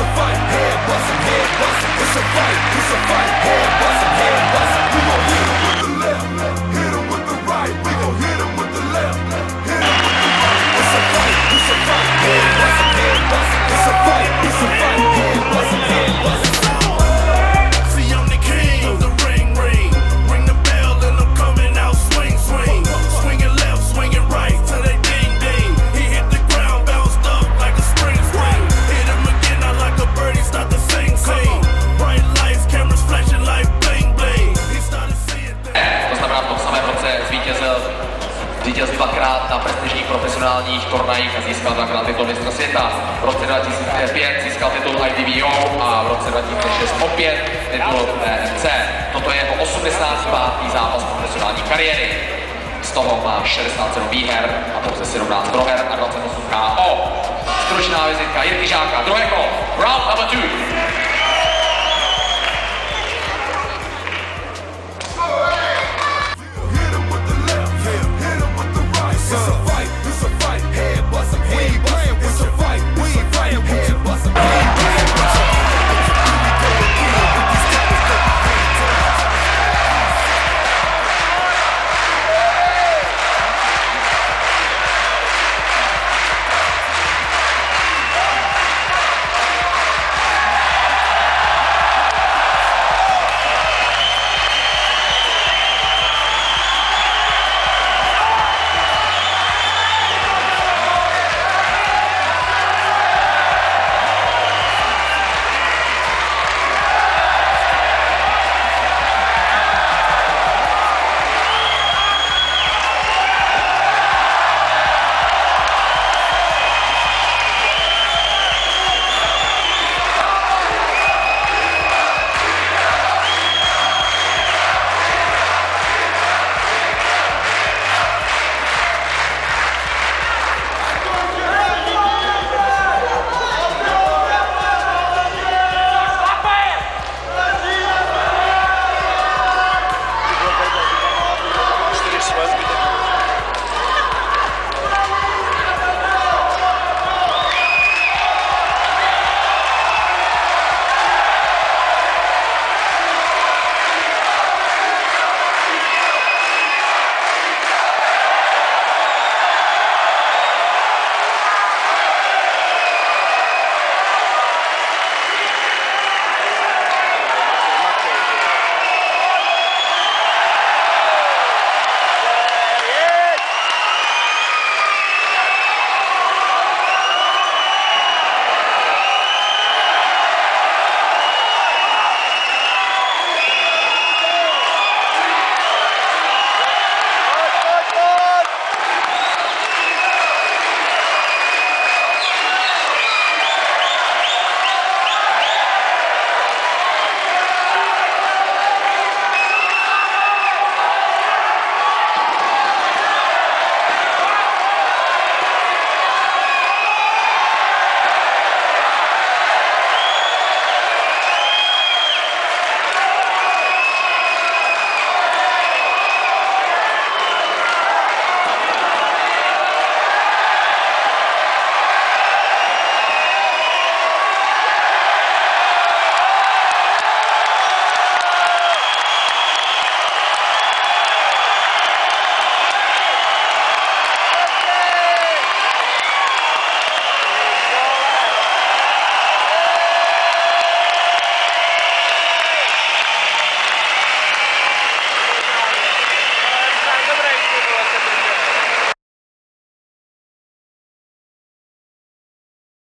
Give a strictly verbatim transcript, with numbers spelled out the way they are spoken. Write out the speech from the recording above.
a fight, head bustin', head bustin'. It's a fight, it's a fight, head bustin', head bustin'. We gon' hit 'em with the left, hit 'em with the right. We gon' hit 'em with the left, hit 'em with the right. It's a fight, it's a fight, head bustin', head bustin'. It's a fight, it's a fight, head bustin', head bustin'. See, I'm the king of the ring, ring. Ring the bell and I'm coming out, swing, swing. Swinging left, swinging right till they ding, ding. He hit the ground, bounced up like a spring, spring. Hit him again, I like a birdie, start to sing, sing. Bright lights, cameras flashing like bling, bling. He started seeing things. To znamená, v tom samém roce zvítězil Zvítěz dvakrát na prestižních profesionálních turnajích a získal dvakrát titul mistra světa. V roce dva tisíce pět získal titul I D V O a v roce dva tisíce šest opět titul T M C. Toto je jeho osmdesátý pátý zápas profesionální kariéry. Z toho má šedesát sedm výher a pouze sedmnáct proher a dvacet osm K O. Stručná vizitka Jirky Žáka, druhé kolo.